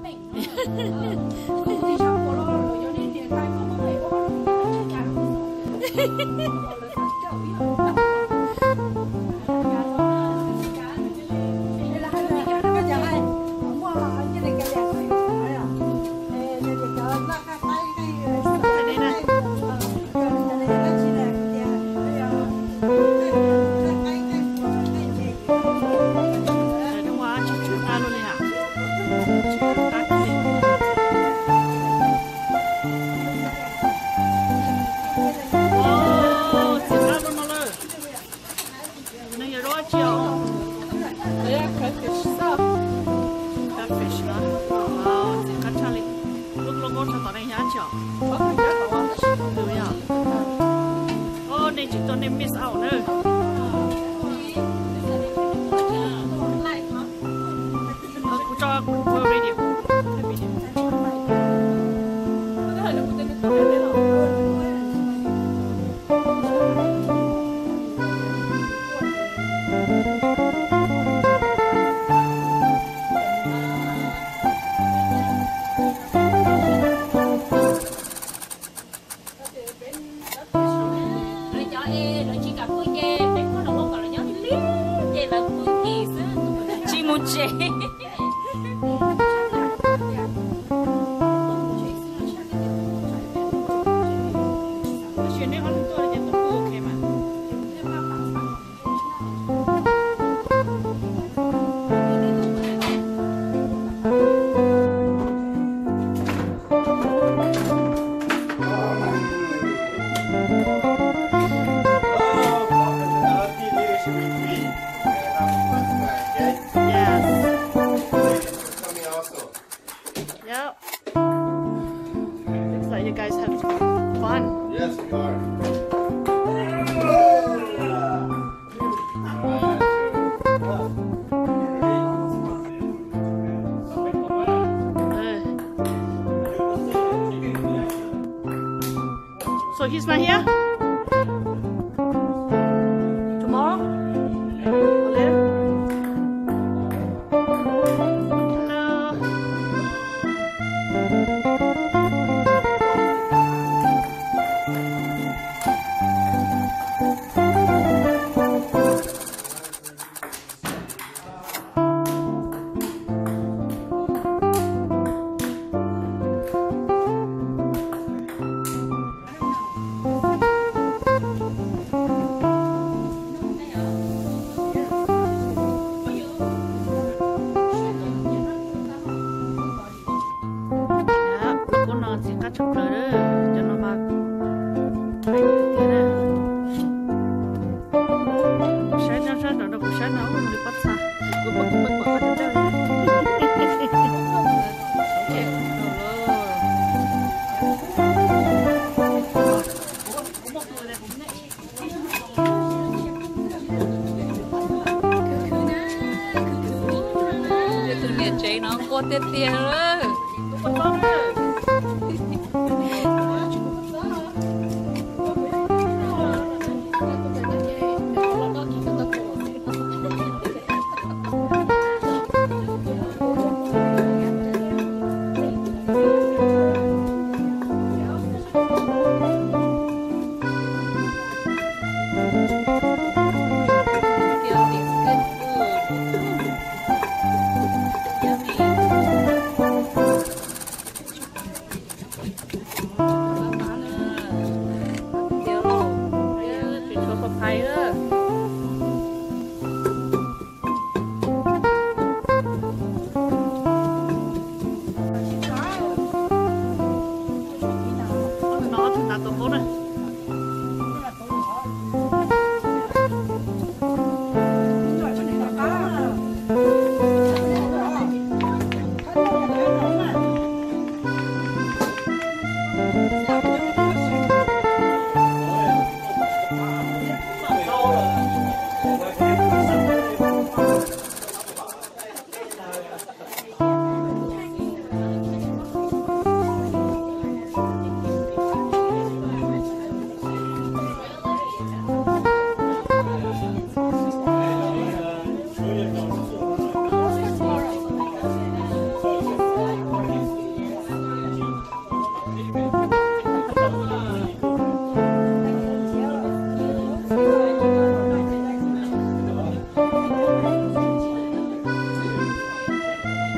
So he's not here? Tomorrow? Or later? Hello. Cô tiết tiền rồi.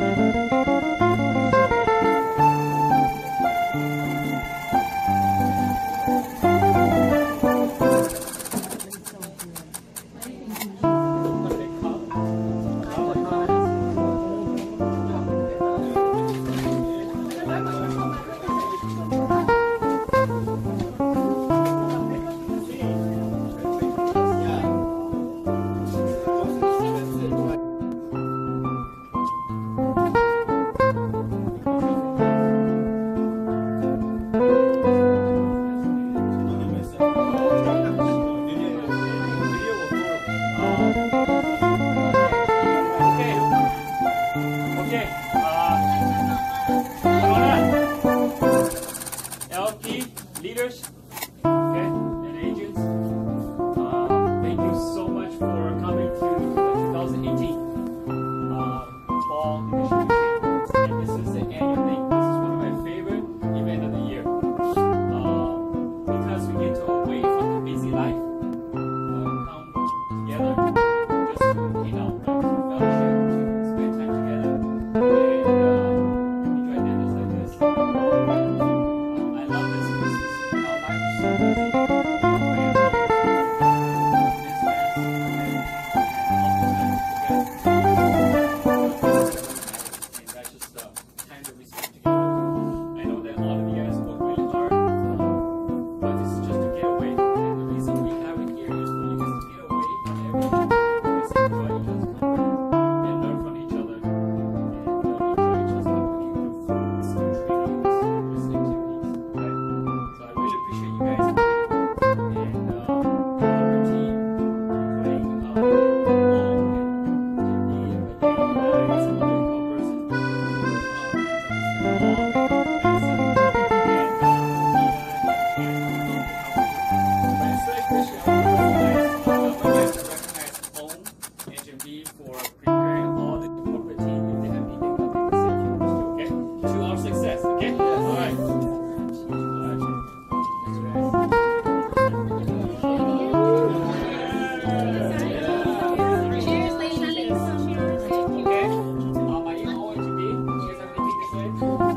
LFP leaders, okay, and agents, thank you so much for coming to the 2018 Fall Leadership Retreat. And this is the annual thing. This is one of my favorite events of the year because we get to away from the busy life, come together just to hang out, to fellowship, to spend time together, and enjoy dinners like this. I love this because life is so busy. For preparing all the corporate team if they have anything that they can say, okay? To our success, okay? All right. Cheers, ladies. Okay. Are you all to be? You guys have anything to say?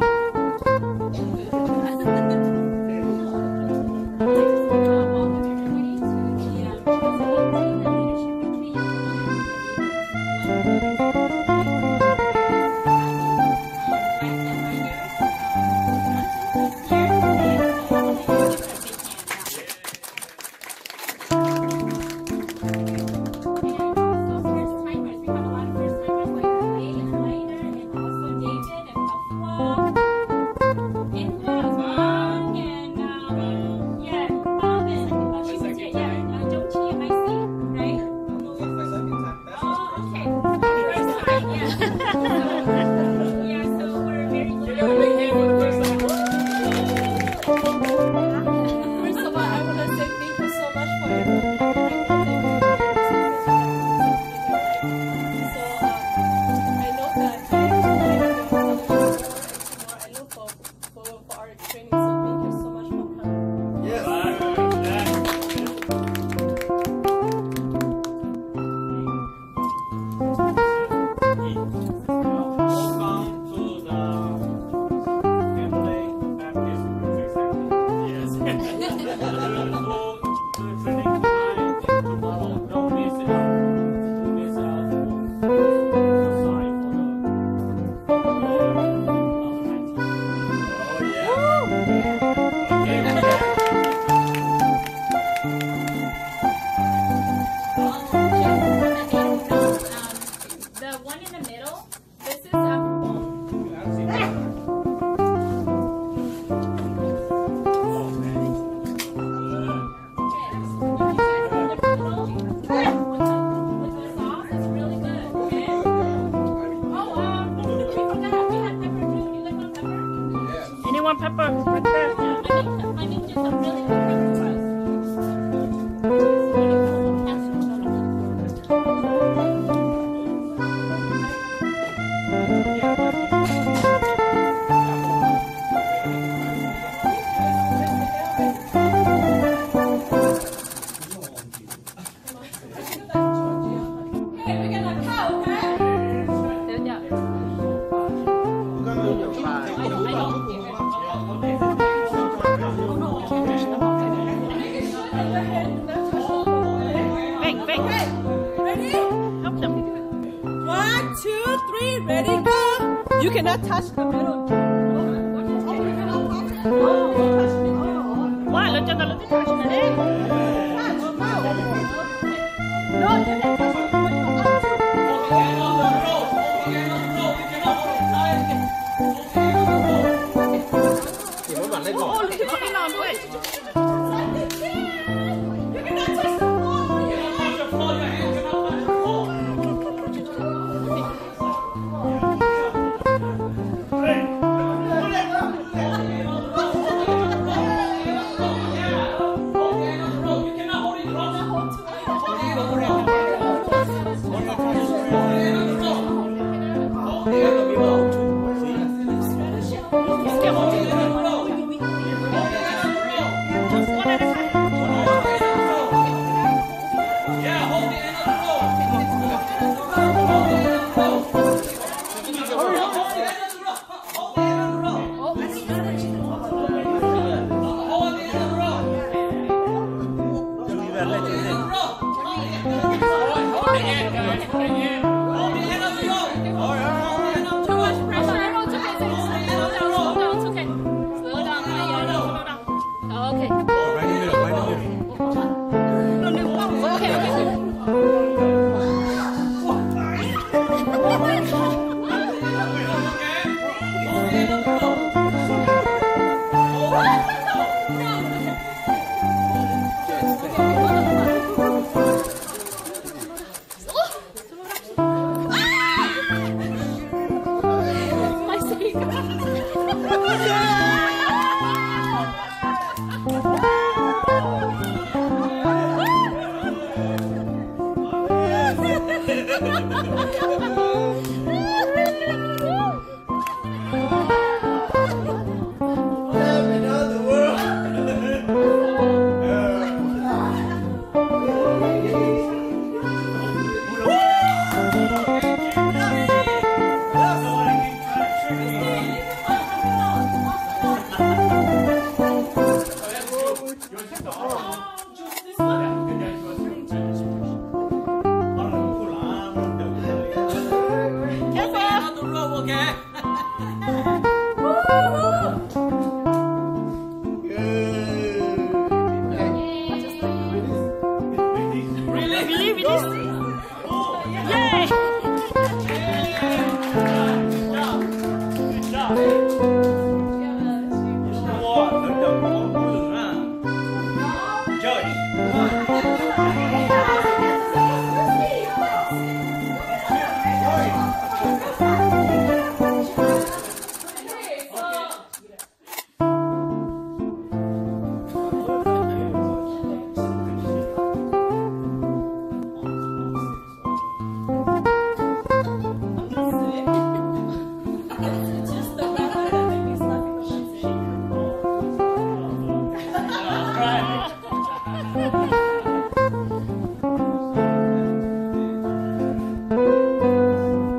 Anyone pepper right there? I think just a really good breakfast. Hãy subscribe cho kênh Ghiền Mì Gõ để không bỏ lỡ You cannot touch the middle. Why? Let's just touch it. No, you can touch it.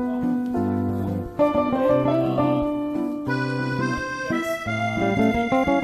Yes,